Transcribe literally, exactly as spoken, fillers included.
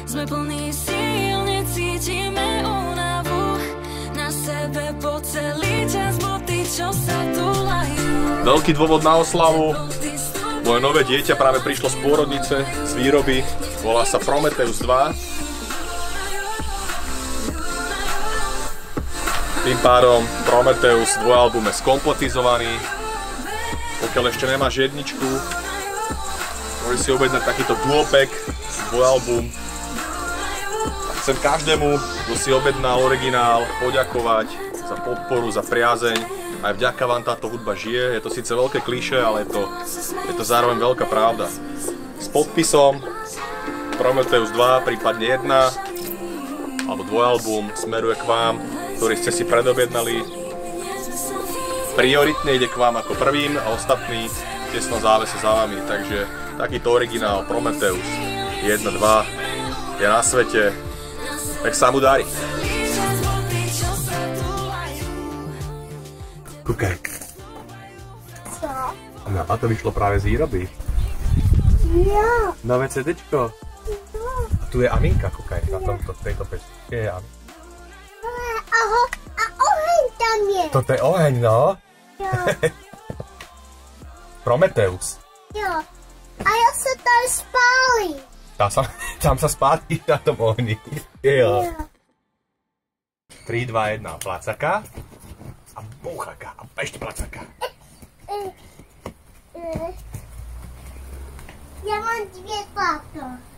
Sme plní síl, necítime únavu. Na sebe po celý čas boty, čo sa túlajú. Veľký dôvod na oslavu. Moje nové dieťa práve prišlo z pôrodnice, z výroby. Volá sa Prometheus dva. Tým pádom Prometheus dvojalbum je skompletizovaný. Pokiaľ ešte nemáš jedničku, môžeš si objednať takýto duopack, dvojalbum. Chcem každému, kto si objednal originál, poďakovať za podporu, za priazeň. Aj vďaka vám táto hudba žije. Je to síce veľké klišé, ale je to, je to zároveň veľká pravda. S podpisom Prometheus dva, prípadne jedna, alebo dvojalbum smeruje k vám, ktorý ste si predobjednali. Prioritne ide k vám ako prvým a ostatní v tesnom závese za vami. Takže takýto originál Prometheus jedna dva je na svete. Tak sa mu darí. Kúkaj. Co? A to vyšlo práve z výroby. Ja. Nové CDčko. A tu je Aminka, kúkaj, na tomto, tejto pečke. Je Aminka. Aho, a oheň tam je. Toto je oheň, no. Jo. Prometheus. Jo. A ja sa tam spáli. Tam sa, tam sa spáli na tom ohni. Jo. tri, dva, jedna, placaka. A búchaka. A ešte placaka. Ja mám dve táto.